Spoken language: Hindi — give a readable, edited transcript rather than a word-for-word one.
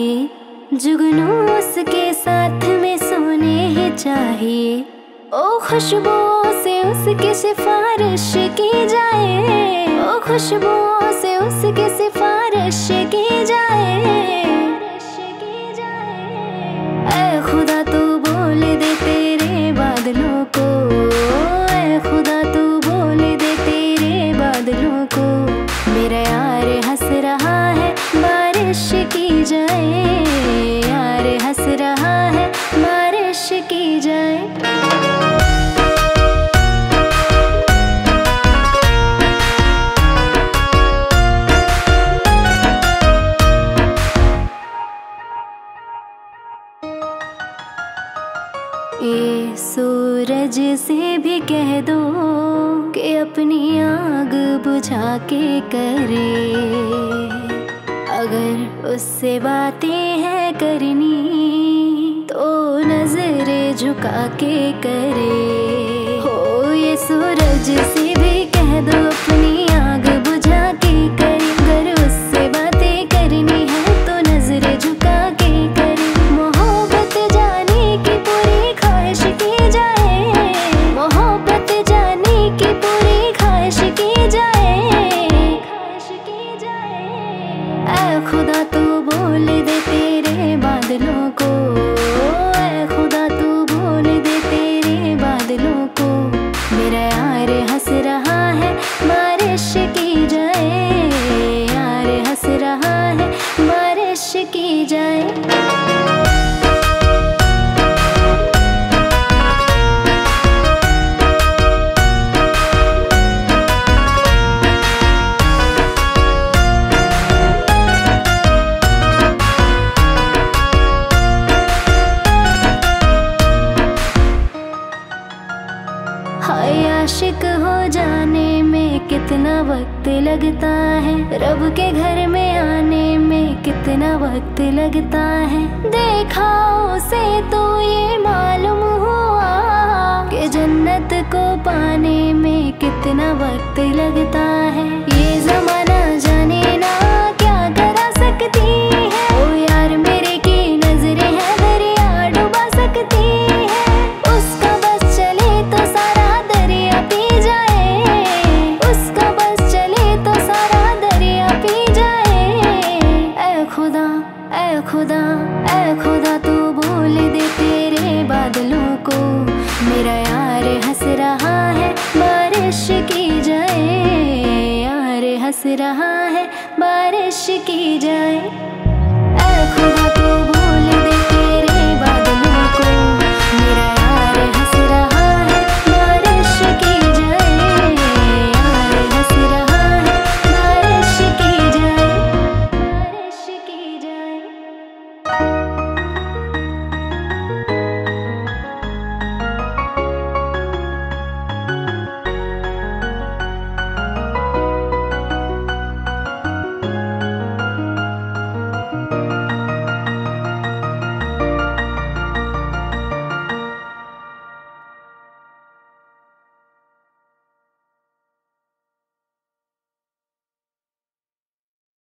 जुगनू उसके साथ में सोने ही चाहिए। ओ खुशबुओं से उसकी सिफारिश की जाए, ओ खुशबुओं से उसकी सिफारिश की जाए। ऐ खुदा तू बोल दे तेरे बादलों को, ऐ खुदा तू बोल दे तेरे बादलों को, मेरा यार हंस रहा है बारिश की जाए, यार हंस रहा है बारिश की जाए। ये सूरज से भी कह दो कि अपनी आग बुझा के करे, अगर उससे बातें हैं करनी तो नजरें झुका के करे। हो ये सूरज से भी कह दो अपनी आग बुझा के करे, अगर उससे बातें करनी है तो नजरें झुका के करे। मोहब्बत जाने की पूरी ख्वाहिश की जाए, मोहब्बत जाने की पूरी ख्वाहिश की जाए, ख्वाहिश की जाए। ऐ खुदा तू बोल दे तेरे बादलों को, ऐ खुदा तू बोल दे तेरे बादलों को, मेरा यार हंस रहा है बारिश की जाए, यार हंस रहा है बारिश की जाए। हाय आशिक हो जाने में कितना वक्त लगता है, रब के घर में आने में कितना वक्त लगता है। देखा उसे तो ये मालूम हुआ कि जन्नत को पाने में कितना वक्त लगता है। ये जमाना जाने ना क्या करा सकती है, ओ यार मेरे की नजरें हैं दरिया डुबा सकती है। उसका बस चले तो सारा दरिया पी जाए, उसका बस चले तो सारा दरिया पी जाए। ऐ खुदा, ऐ खुदा, ऐ खुदा तू बोल दे तेरे बादलों को, मेरा यार हंस रहा है बारिश की जाए, यार हंस रहा है बारिश की जाए।